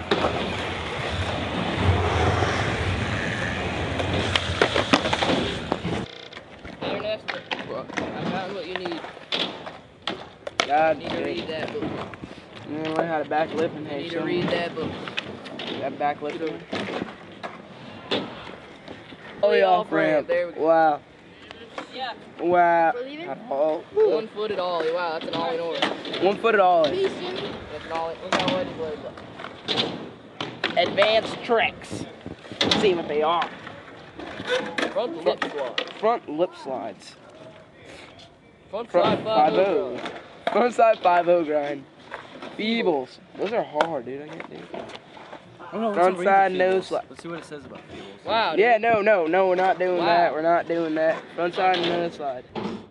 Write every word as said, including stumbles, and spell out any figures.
I found what you need. God, you need to read that book. You need to learn how to backflip and You hey, need to read that book. That backflip. Oh, Ollie off off ramp. ramp. There we go. Wow. Yeah. Wow. Oh, one footed ollie. Wow, that's an ollie north. One footed ollie. That's an ollie. Look how wet his legs are. Advanced tricks. Let's see what they are. Front lip slide. Front lip slides. Front, Front side five oh. five oh. Front side five oh grind. Feebles. Those are hard, dude. I can't do it. Oh, no, Front side nose slide. Let's see what it says about feebles. Wow. Yeah, no, no, no, we're not doing Wow. that. We're not doing that. Front side nose slide.